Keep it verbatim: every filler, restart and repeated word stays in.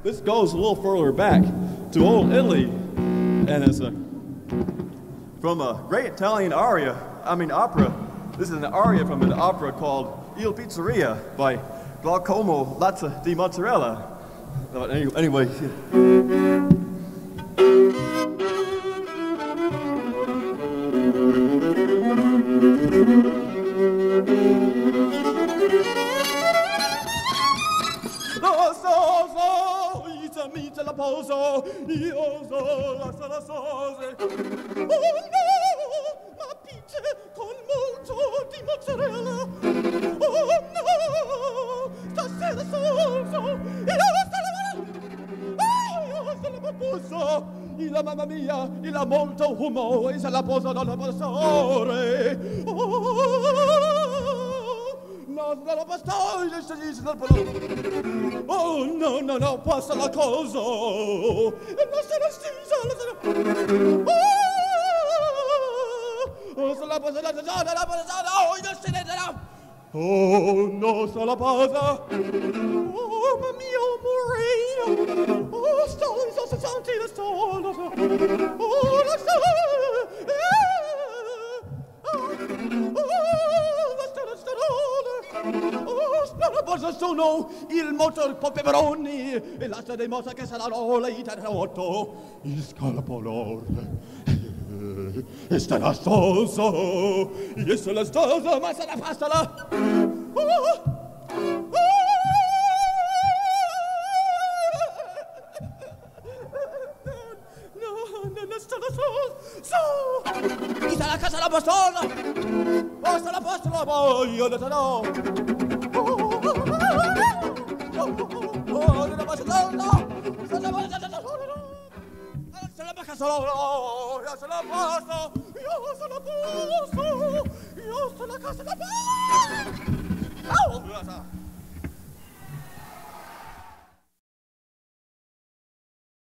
this goes a little further back to old Italy, and it's a, from a great Italian aria, I mean opera. This is an aria from an opera called Il Pizzeria by Glaucoma, Lotsa di Mozzarella. But anyway. Mita la poso, io so la sala sose. Oh no, ma pizza con molto di mozzarella. Oh no, stasera soso, io sono oh, io sono papuso. Il mamma mia, il ha molto humo, e se la poso non la passore. Oh, no, no, basta, oh, no, no, no, passa la cosa. E non se la stisa, oh, se la passa la cosa, la passa, oh, non se ne darà. Oh, no, se la passa. Oh, ma mio morire. Oh, sto, sto, sto, senti, sto, oh, la sto, sono il motor peperoni e l'asta dei mossa che saranno le interrotto il scalpolor e starà stoso e sarà stoso ma sarà pastala oh, oh. No, no, no, starà stoso so e sarà casa la pastola posta la pastola voglio da no oh, non posso no, no. Sono la solo, io sono a posto, io sono a posto, io sono a casa da posto. Oh,